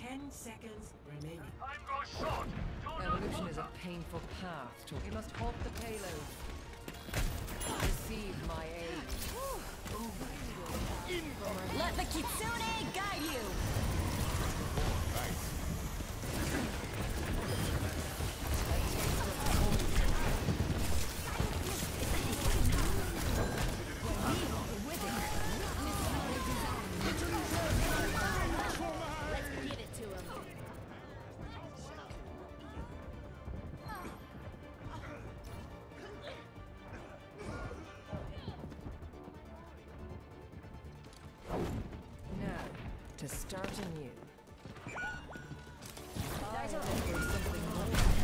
10 seconds remaining. I'm go short. Evolution is a painful path to. We must halt the payload. Receive my aid. Let the Kitsune guide you! Let's give it to him. Now, to start anew. There's something more.